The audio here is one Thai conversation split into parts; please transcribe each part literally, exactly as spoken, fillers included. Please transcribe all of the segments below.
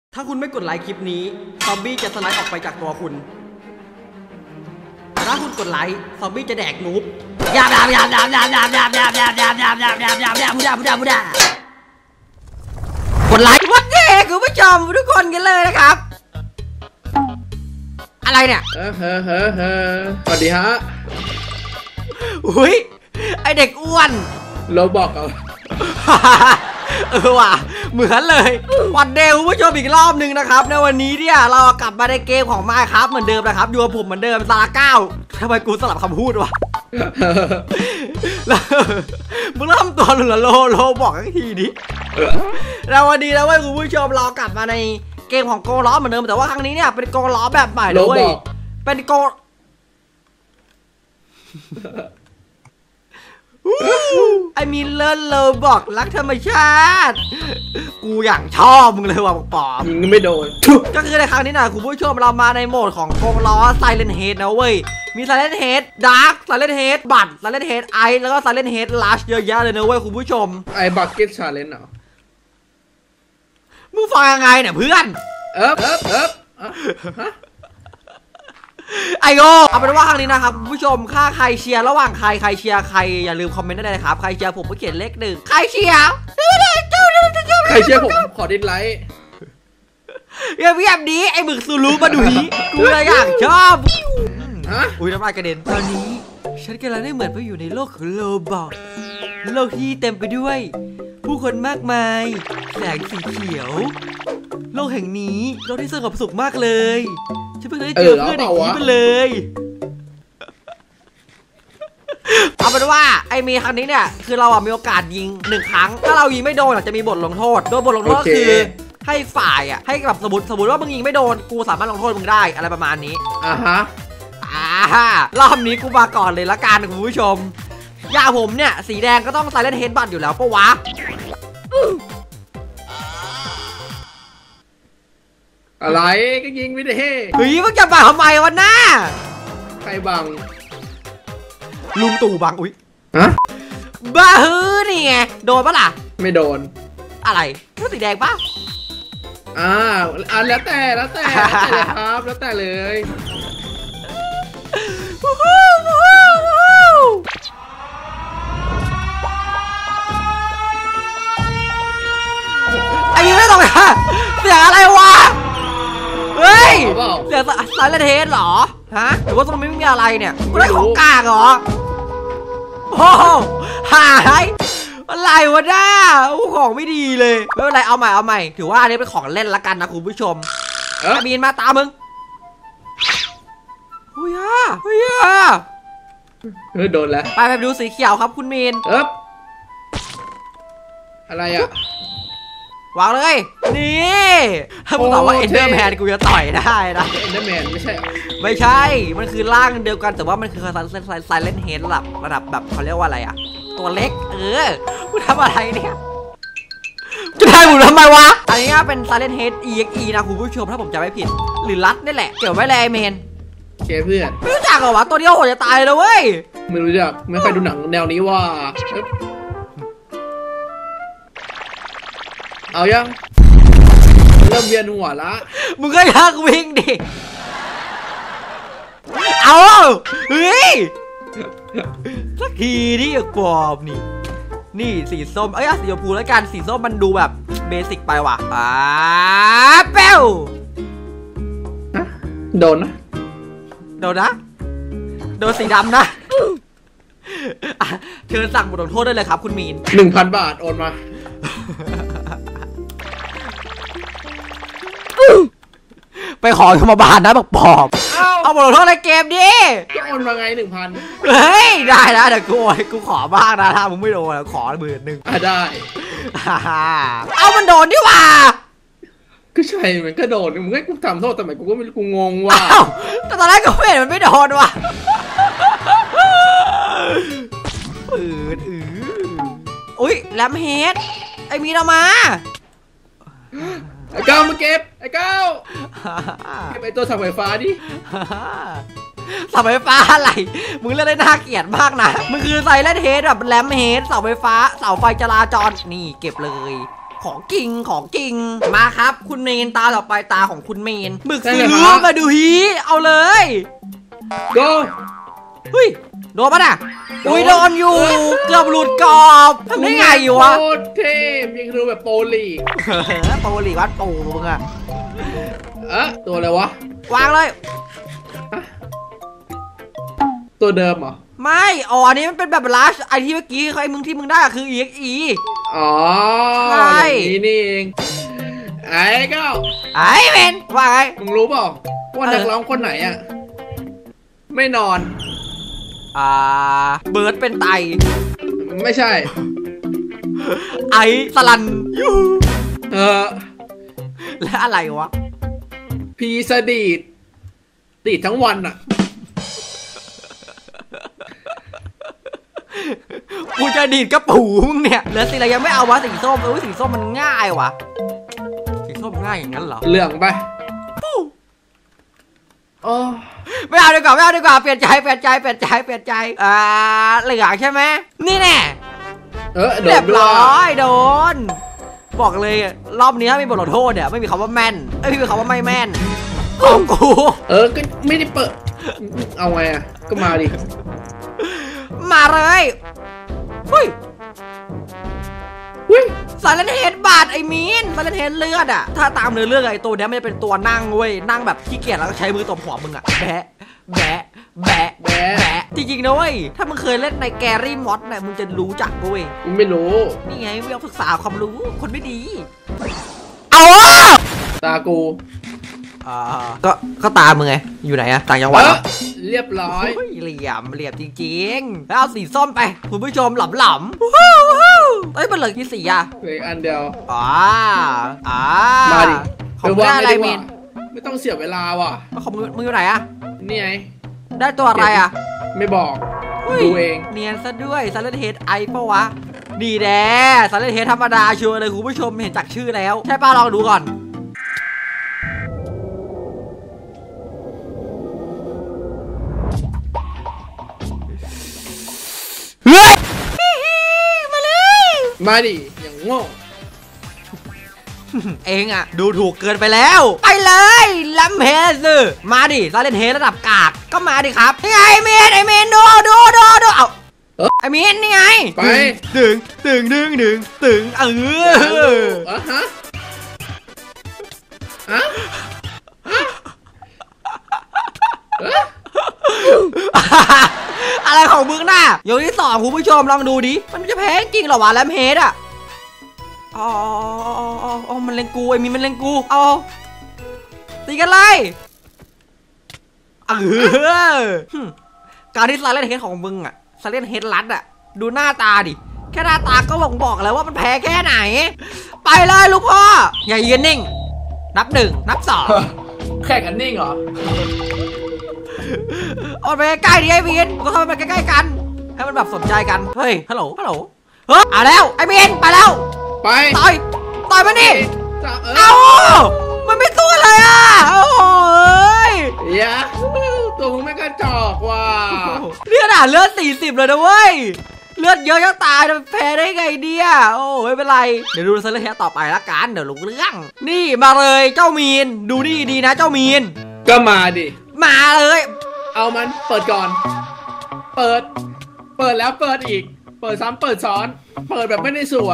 ถ้าคุณไม่กดไลค์คลิปนี้ซอมบี้จะสไลด์ออกไปจากตัวคุณแต่ถ้าคุณกดไลค์ซอมบี้จะแดกนูบยาบยาบยาบยาบยาบยาบยาบยาบยาบยาบยาบยาบยาบยาบยาบยาบยาบยาบกดไลค์วันนี้คุณผู้ชมทุกคนกันเลยนะครับอะไรเนี่ยเออเฮ้อเฮ้อเฮ้อสวัสดีฮะอุ้ยไอเด็กอ้วนโรบอกเอาเออว่ะเหมือนเลยวันเดย์คุณผู้ชมอีกรอบหนึ่งนะครับในวันนี้เนี่ยเรากลับมาในเกมของไมค์ครับเหมือนเดิมนะครับอยู่กับผมเหมือนเดิมซาร่าเก้าทำไมกูสลับคำพูดวะมึงเริ่มตัวหนึ่งละโลโลบอกอีกทีดิแล้ววันนี้นะเว้ยคุณผู้ชมเรากลับมาในเกมของโกล้อเหมือนเดิมแต่ว่าครั้งนี้เนี่ยเป็นโกล้อแบบใหม่เลยเว้ยเป็นโกไอมีเลิศเลยบอกรักธรรมชาติกูอย่างชอบมึงเลยว่ะปอบมึงไม่โดนก็คือในครั้งนี้นะคุณผู้ชมเรามาในโหมดของโกล้อ Silent Head นะเว้ยมี Silent Head Dark Silent Head บัต Silent Head Ice แล้วก็ Silent Head Rush เยอะแยะเลยนะเว้ยคุณผู้ชมไอ้บักเก็ตชาเลนจ์เหรอมึงฟังยังไงเนี่ยเพื่อนเอ๊บเอ๊บเอ๊บไอโก้เอาเป็นว่าครั้งนี้นะครับคุณผู้ชมค่าใครเชียร์ระหว่างใครใครเชียร์ใครอย่าลืมคอมเมนต์ได้เลยครับใครเชียร์ผมก็เขียนเลขหนึ่งใครเชียร์ใครเชียร์ผมขอดิสไลค์เยี่ยมเยี่ยมดีไอหมึกซูรุมาดูฮีกูเลยอยากชอบอุ้ยน้ำลายกระเด็นตอนนี้ฉันกำลังได้เหมือนไปอยู่ในโลกของโลบอกโลกที่เต็มไปด้วยผู้คนมากมายแสงสีเขียวโลกแห่งนี้โลกที่สงบสุขมากเลยฉันเพิ่งได้เจอเพื่อนอย่างนี้มาเลยเอาเป็นว่าไอมีครั้งนี้เนี่ยคือเราอะมีโอกาสยิงหนึ่งครั้งถ้าเรายิงไม่โดนจะมีบทลงโทษโดยบทลงโทษคือให้ฝ่ายอะให้แบบสมมติสมมติว่ามึงยิงไม่โดนกูสามารถลงโทษมึงได้อะไรประมาณนี้อ่าฮะอ่ารอบนี้กูมาก่อนเลยละกันคุณผู้ชมยาผมเนี่ยสีแดงก็ต้องใส่เล่นเฮดบัตอยู่แล้วปะวะอะไรก็ยิงไม่ได้เฮ้ยมึงจะบังทำไมวะหน้าใครบังลุงตู่บังอุ้ยฮะบ้าฮือนี่ไงโดนปะล่ะไม่โดนอะไรก็สีแดงปะอ่าอ่าแล้วแต่แล้วแต่แล้วแต่เลยครับแล้วแต่เลยไอ้ยี่ไม่ต้องค่ะเสียงอะไรวะเฮ้ยเสียงสายละเทสเหรอฮะหรือว่าตรงนี้ไม่มีอะไรเนี่ยกูได้ของกากเหรอโอ้หายอะไรวะน้าของไม่ดีเลยไม่เป็นไรเอาใหม่เอาใหม่ถือว่าอันนี้เป็นของเล่นละกันนะคุณผู้ชมบีนมาตามมึงเฮ้ยอ่ะเฮ้ยอ่ะเฮ้ยโดนแล้วไปไปดูสีเขียวครับคุณมีนเอ๊บอะไรอ่ะวางเลยนี่ถ้ามึงตอบว่าเอ็นเดอร์แมนกูจะต่อยได้นะเอ็นเดอร์แมนไม่ใช่ไม่ใช่มันคือร่างเดียวกันแต่ว่ามันคือไซเลนเฮดระดับระดับแบบเขาเรียกว่าอะไรอ่ะตัวเล็กเออกูทำอะไรเนี่ยจะได้บุญทำไมวะอันนี้เป็นไซเลนเฮด อี เอ็กซ์ อี นะคุณผู้ชมถ้าผมจำไม่ผิดหรือรัดนี่แหละเกี่ยวไว้เลยเมนเชฟเพื่อนไม่รู้จักเหรอวะตัวเดียวโหดจะตายเลยเว้ยไม่รู้จักไม่เคยดูหนังแนวนี้ว่าเอายังเริ่มเวียนหัวละมึงก็อยากวิ่งดิเอาเฮ้ยสักทีนี่อย่าปอบนี่นี่สีส้มเอ้ยสีชมพูแล้วกันสีส้มมันดูแบบเบสิกไปว่ะอ่าเป้วโดนนะโดนนะโดนสีดำนะเชิญสั่งบทลงโทษได้เลยครับคุณมีนหนึ่งพันบาทโอนมาไปขอธรรมบาลนะบอกปอบเอาบทลงโทษในเกมดิจะโอนมาไงหนึ่งพันเฮ้ยได้นะเดี๋ยวกูกูขอบ้างนะถ้ามึงไม่โดนขอหมื่นหนึ่งอ่ะได้เอามันโดนดิว่าก็ใช่มันก็โดนมึงให้กูทำโทษแต่ไหนกูก็ไม่กูงงว่ะแต่ตอนแรกก็เห็นมันไม่โดนว่ะปืนอืออุ้ยแลมเฮดไอ้มีนเอามาไอ้ก้าวมาเก็บไอ้ก้าวเก็บไอ้ตัวเสาไฟฟ้าดิเสาไฟฟ้าอะไรมึงเล่นได้น่าเกลียดมากนะมึงคือไซเลนเฮดแบบแลมเฮดเสาไฟฟ้าเสาไฟจราจรนี่เก็บเลยของจริงของจริงมาครับคุณเมนตาต่อไปตาของคุณเมนหมึกใช่สีเลยเหลืครัองบมาดูฮีเอาเลย go เฮ้ยโดนปะน่ะโดนอุ้ยโดนอยู่เออเกือบหลุดกรอบทำได้ไงอยู่วะโคตรเทพยังดูแบบโปรลีกโปรลีวัดโปรมึงอะเอ๊ะตัวอะไรวะวางเลยตัวเดิมเหรอไม่อ๋ออันนี้มันเป็นแบบลัชไอที่เมื่อกี้ไอ้มึงที่มึงได้อะคือ อี เอ็กซ์ อีอ๋อใช่อย่างนี้นี่เองไอ้เก้าไอ้เมนว่าไงมึงรู้เปล่าว่าเออนักร้องคนไหนอ่ะไม่นอนอ่าเบิร์ดเป็นไตไม่ใช่ไอสลันยูเออและอะไรวะพีสดีดดีดทั้งวันอ่ะกูจะดีดกระปูมึงเนี่ยเหลือสีอะไรยังไม่เอาวะสีส้มเออสีส้มมันง่ายวะสีส้มง่ายอย่างนั้นเหรอเหลืองไปโอ้ไม่เอาดีกว่าไม่เอาดีกว่าเปลี่ยนใจเปลี่ยนใจเปลี่ยนใจเปลี่ยนใจอ่าเหลืองใช่ไหมนี่แน่เออโดเรียนบด้วร้อย ยโดนบอกเลยรอบนี้ถ้ามีบทลงโทษเนี่ยไม่มีคำว่าแม่นไม่มีคำว่าไม่แม่นของกูเออก็ไม่ได้เปิดเอาไงอ่ะก็มาดิมาเลยเฮ้ยอุ้ยสารเลนเฮดบาดไอ้มีนสารเลนเฮดเลือดอะถ้าตามเนื้อเรื่องไอ้ตัวเนี้ยมันจะเป็นตัวนั่งเว้ยนั่งแบบขี้เกียจแล้วก็ใช้มือตบหัวมึงอะแบะแบะแบะแหมแบะจริงๆนะเว้ยถ้ามึงเคยเล่นในแกรี่มอสเนี่ยมึงจะรู้จักเว้ยกูไม่รู้นี่ไงไม่เอาศึกษาความรู้คนไม่ดีเอาตากูอ่าก็ก็ตามมึงไงอยู่ไหนอะต่างจังหวัดเอเหรออเรียบร้อยโอ้ยเหลี่ยมเหลี่ยมจริงๆแล้วเอาสีส้มไปคุณผู้ชมหล่ำหล่ำวู้วู้เอ้ยมันเหลือกี่สีอะเหลยอันเดียวอ่าอ่ามาดิของมึงได้อะไรดีกเมว่าน ไม่ต้องเสียเวลาว่ะของมึงมึงอยู่ไหนอะนี่ไงได้ตัวอะไรอะไม่บอกฮ้ยดูเองเนียนซะด้วยซาเลนเฮดไอปะวะดีแน่ซาเลนเฮดธรรมดาชัวร์เลยคุณผู้ชมเห็นจากชื่อแล้วใช่ป้าลองดูก่อนเฮ้ยมาเลยมาดิอย่างโง่เองอะดูถูกเกินไปแล้วไปเลยลัมเฮสมาดิซาเลนเฮดระดับกากก็มาดิครับนี่ไงไอเมนไอเมนดูดูดูดูเอาไอเมนนี่ไงไปตึงตึงตึงตึงตึงเอออะฮะฮะเอ๊ะอะไรของมึงน่ะยกที่สองคุณผู้ชมลองดูดิมันจะแพ้จริงเหรอวะแลมเฮดอะอ๋ออ๋ออ๋ออ๋อมันเล่นกูไอ้มีมันเล่นกูเอาตีกันเลยเออการที่ซาเลนเฮดของมึงอะซาเลนเฮดลัดอะดูหน้าตาดิแค่หน้าตาก็บอกบอกแล้วว่ามันแพ้แค่ไหนไปเลยลูกพ่ออย่ายืนนิ่งนับหนึ่งนับสองแข่งกันนิ่งเหรอเอาไปใกล้ๆดิไอ้มีนก็เข้าไปใกล้ๆกันให้มันแบบสนใจกันเฮ้ยฮัลโหลฮัลโหลเฮ้ยเอาแล้วไอ้มีนไปแล้วไปต่อยต่อยมันดิจะเอเอาอมันไม่สู้เลยอ่ะโอ้ยยาตัวมึงไม่กระจอกว่ะเลือดอ่ะเลือดสี่สิบเลยนะเว้ยเลือดเยอะจะตายจะแพ้ได้ไงเนี่ยโอ้ไม่เป็นไรเดี๋ยวดูเซเลเทสต่อไปละกันเดี๋ยวรู้เรื่องนี่มาเลยเจ้ามีนดูนี่ดีนะเจ้ามีนก็มาดิมาเลยเอามันเปิดก่อน เปิด เปิดแล้วเปิดอีก เปิดซ้ำเปิดซ้อน เปิดแบบไม่ได้สวน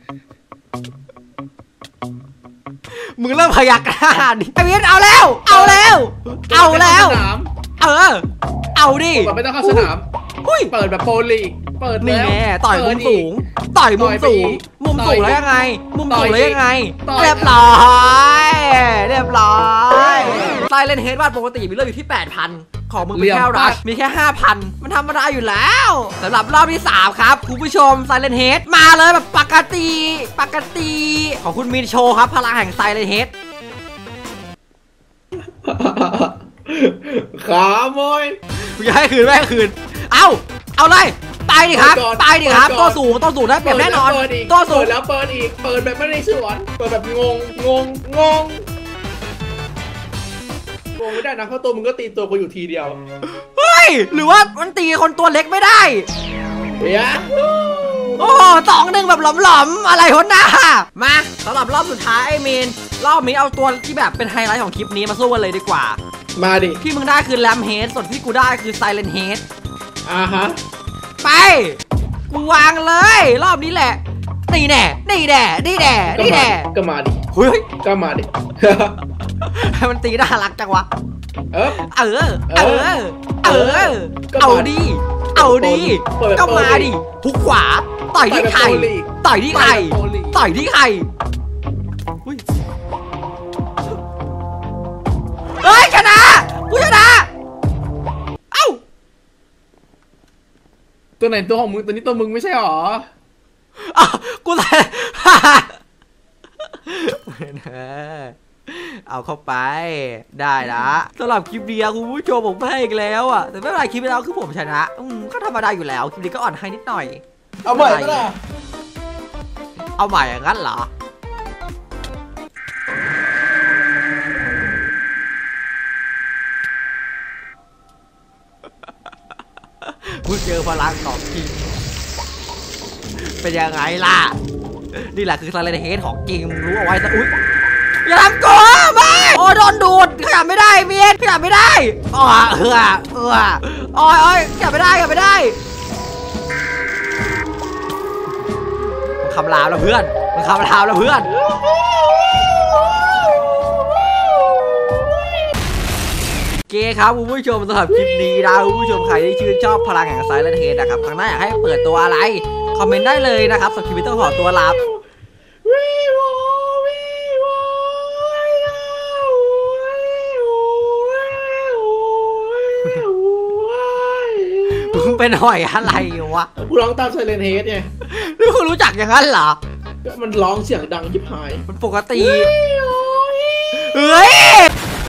มึงเริ่มพยักหน้าดิไอ้มีนเอาแล้ว เอาแล้ว เอาแล้วสนามเออ เอาดิเปิดแบบไม่ต้องเข้าสนามอุ้ยเปิดแบบโปรลีกเปิดนี่แล้วแน่ต่อยมุเปิมดสูอีกง ต่อยมุมสูง มุมสูงต่อยแล้วยังไง มุมสูงต่อยแล้วยังไงต่อยเรียบร้อย เรียบร้อยไซเลนเฮดบ้านปกติมีเลือดอยู่ที่ แปดพัน ของมึงเป็นแค่รัชมีแค่ ห้าพัน มันธรรมดาอยู่แล้วสำหรับรอบที่ สาม ครับคุณผู้ชมไซเลนเฮดมาเลยแบบปกติ ปกติ ของคุณมีโชว์ครับพลังแห่งไซเลนเฮดขาโมยกูจะให้คืนไม่ให้คืน เอาเอาเลยไปดิครับเปิดก่อนไปดิครับเปิดก่ตัอวน สูงตัวสูงได้เปรียบแน่นอนเปิดอีกตัวสูเปิงดแล้วเปิดอีก เปิดแบบไม่ได้สวน เปิดแบบงง งง งง งงไม่ได้นะเพราะตัวมึงก็ตีตัวกูอยู่ทีเดียวเฮ้ยหรือว่ามันตีคนตัวเล็กไม่ได้เฮียเโอ้สองหนึ่งแบบหลอมๆอะไรวะน้ามาสำหรับรอบสุดท้ายไอ้เมนรอบนี้เอาตัวที่แบบเป็นไฮไลท์ของคลิปนี้มาสู้กันเลยดีกว่ามาดิที่มึงได้คือแรมเฮดส่วนที่กูได้คือไซเลนเฮดอ่าฮะไปกูวางเลยรอบนี้แหละนี่แน่นี่แน่นี่แน่นี่แน่ก็มาดิเฮ้ยก็มาดิให้มันตีน่ารักจังวะเออเออเออเออเอาดีเอาดีก็มาดิทุกขวาต่อยที่ไข่ต่อยที่ไข่ต่อยที่ไข่เฮ้ยชนะกูชนะเอ้าตัวไหนตัวของมึงตัวนี้ตัวมึงไม่ใช่หรออ้าวกูแต่เอาเข้าไปได้นะสำหรับคลิปเดียวคุณผู้ชมผมแพ้อีกแล้วอ่ะแต่ไม่เป็นไรคลิปแล้วคือผมชนะอืมก็ธรรมดาอยู่แล้วคลิปนี้ก็อ่อนให้นิดหน่อยเอาใหม่ก็ได้เอาใหม่อย่างนั้นเหรอกูเจอพลังของจริงเป็นยังไงล่ะนี่แหละคือไซเลนเฮดของจริงรู้เอาไว้ซะอุ๊ยอย่าทำกูไม่โอ้โดนดูดขยับไม่ได้เมียขยับไม่ได้อ๋อเออเออโอ้ยโอ้ยขยับไม่ได้ขยับไม่ได้มันคำรามแล้วเพื่อนมันคำรามแล้วเพื่อนโอเคครับคุณผู้ชมสำหรับคลิปนี้นะคุณผู้ชมใครที่ชื่นชอบพลังแห่งไซเลนเฮดนะครับครั้งหน้าอยากให้เปิดตัวอะไรคอมเมนต์ได้เลยนะครับสำหรับคลิปนี้ต้องขอตัวลามึงเป็นหอยอะไรวะกูร้องตามไซเลนเฮดไงนี่คุณรู้จักอย่างนั้นเหรอมันร้องเสียงดังยิบหายมันปกติเฮ้ย